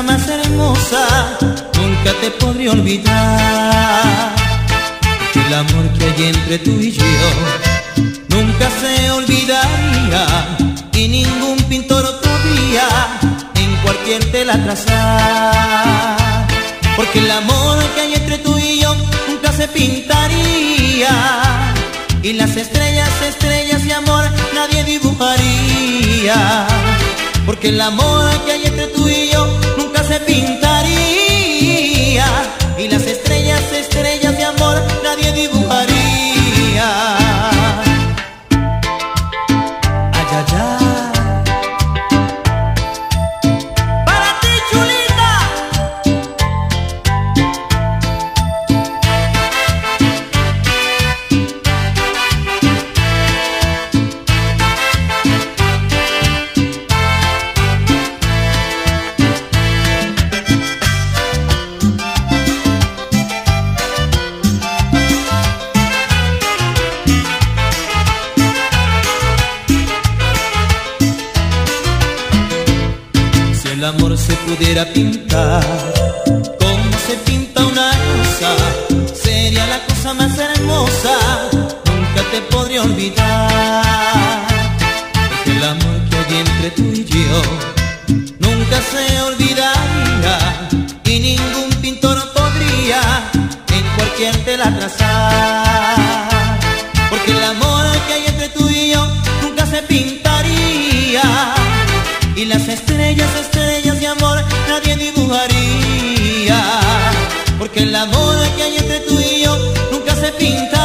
cosa más hermosa nunca te podré olvidar. Porque el amor que hay entre tú y yo nunca se olvidaría, y ningún pintor podría en cualquier tela trazar. Porque el amor que hay entre tú y yo nunca se pintaría, y las estrellas, estrellas de amor nadie dibujaría. Porque el amor que hay entre tú y yo nunca se pintaría, y las estrellas, estrellas de amor nadie dibujaría. Ay, ay, ay. Para ti, chulita. El amor se pudiera pintar como se pinta una rosa, sería la cosa más hermosa, nunca te podré olvidar. Porque el amor que hay entre tú y yo nunca se olvidaría, y ningún pintor podría en cualquier tela trazar. Porque el amor que hay entre tú y yo nunca se pintaría, y las estrellas, estrellas de amor nadie dibujaría. Porque el amor que hay entre tú y yo nunca se pinta.